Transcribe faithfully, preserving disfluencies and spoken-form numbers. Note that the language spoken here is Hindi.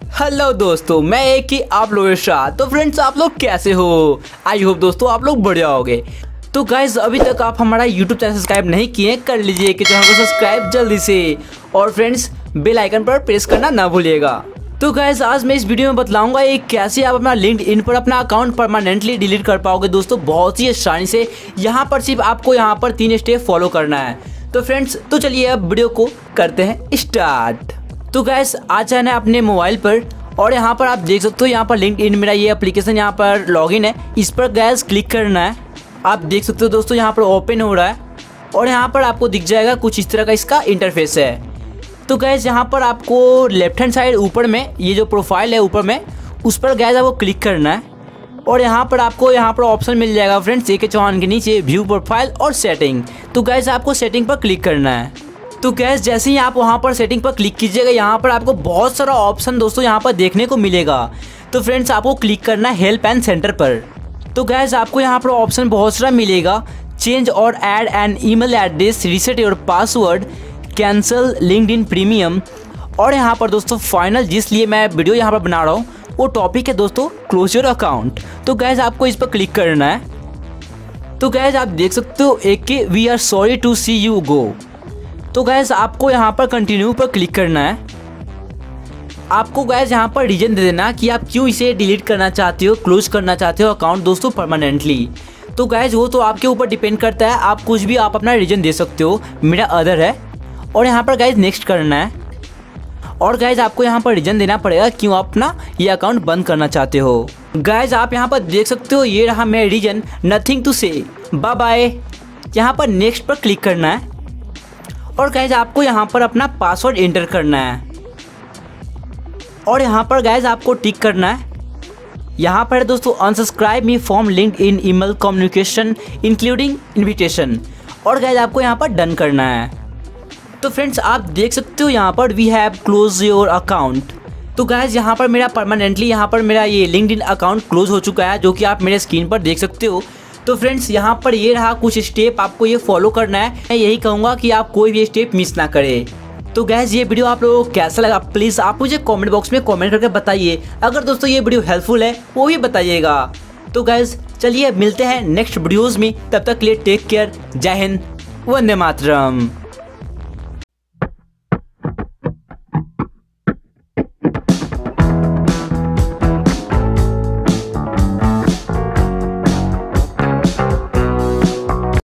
हेलो दोस्तों, मैं एक ही आप लोगों के साथ। तो फ्रेंड्स, आप लोग कैसे हो? आई होप दोस्तों आप लोग बढ़िया होगे। तो गाइज, अभी तक आप हमारा यूट्यूब चैनल सब्सक्राइब नहीं किए, कर लीजिए कि चैनल को सब्सक्राइब जल्दी से, और फ्रेंड्स बेल आइकन पर प्रेस करना ना भूलिएगा। तो गाइज, आज मैं इस वीडियो में बतलाऊंगा एक कैसे आप अपना लिंक्डइन पर अपना अकाउंट परमानेंटली डिलीट कर पाओगे दोस्तों, बहुत ही आसानी से। यहाँ पर सिर्फ आपको यहाँ पर तीन स्टेप फॉलो करना है। तो फ्रेंड्स, तो चलिए अब वीडियो को करते हैं स्टार्ट। तो गैस, आ जाना है अपने मोबाइल पर, और यहाँ पर आप देख सकते हो यहाँ पर लिंक्डइन मेरा ये एप्लीकेशन यहाँ पर लॉगिन है, इस पर गैस क्लिक करना है। आप देख सकते हो दोस्तों यहाँ पर ओपन हो रहा है, और यहाँ पर आपको दिख जाएगा कुछ इस तरह का इसका इंटरफेस है। तो गैस, यहाँ पर आपको लेफ्ट हैंड साइड ऊपर में ये जो प्रोफाइल है ऊपर में, उस पर गैस आपको क्लिक करना है, और यहाँ पर आपको यहाँ पर ऑप्शन मिल जाएगा फ्रेंड्स ए के चौहान के नीचे व्यू प्रोफाइल और सेटिंग। तो गैस, आपको सेटिंग पर क्लिक करना है। तो गैस, जैसे ही आप वहाँ पर सेटिंग पर क्लिक कीजिएगा, यहाँ पर आपको बहुत सारा ऑप्शन दोस्तों यहाँ पर देखने को मिलेगा। तो फ्रेंड्स, आपको क्लिक करना है हेल्प एंड सेंटर पर। तो गैस, आपको यहाँ पर ऑप्शन बहुत सारा मिलेगा, चेंज और add an email address, reset your password, cancel LinkedIn premium, और यहाँ पर दोस्तों फाइनल जिस लिए मैं वीडियो यहाँ पर बना रहा हूँ वो टॉपिक है दोस्तों क्लोज योर अकाउंट। तो गैस, आपको इस पर क्लिक करना है। तो गैस, आप देख सकते हो एक के we are sorry to see you go. तो गैस, आपको यहाँ पर कंटिन्यू पर क्लिक करना है। आपको गैस यहाँ पर रीजन दे देना कि आप क्यों इसे डिलीट करना चाहते हो, क्लोज करना चाहते हो अकाउंट दोस्तों परमानेंटली। तो गैस, वो तो आपके ऊपर डिपेंड करता है, आप कुछ भी आप अपना रीजन दे सकते हो। मेरा अदर है, और यहाँ पर गैस नेक्स्ट करना है, और गैस आपको यहाँ पर रीजन देना पड़ेगा क्यों आप अपना ये अकाउंट बंद करना चाहते हो। गैस, आप यहाँ पर देख सकते हो ये रहा मेरा reason, nothing to say, bye bye. यहाँ पर नेक्स्ट पर क्लिक करना है, और गैस आपको यहाँ पर अपना पासवर्ड एंटर करना है, और यहाँ पर गैस आपको टिक करना है। यहाँ पर दोस्तों unsubscribe me from LinkedIn email communication including invitation, और गैस आपको यहाँ पर डन करना है। तो फ्रेंड्स, आप देख सकते हो यहाँ पर we have close your account. तो गैस, यहाँ पर मेरा परमानेंटली यहाँ पर मेरा ये लिंक्डइन अकाउंट क्लोज हो चुका है, जो कि आप मेरे स्क्रीन पर देख सकते हो। तो फ्रेंड्स, यहाँ पर ये रहा कुछ स्टेप, आपको ये फॉलो करना है। मैं यही कहूँगा कि आप कोई भी स्टेप मिस ना करें। तो गैस, ये वीडियो आप लोगों को कैसा लगा प्लीज़ आप मुझे कमेंट बॉक्स में कमेंट करके बताइए। अगर दोस्तों ये वीडियो हेल्पफुल है वो भी बताइएगा। तो गैस, चलिए मिलते हैं नेक्स्ट वीडियोज़ में, तब तक के लिए टेक केयर, जय हिंद, वंदे मातरम।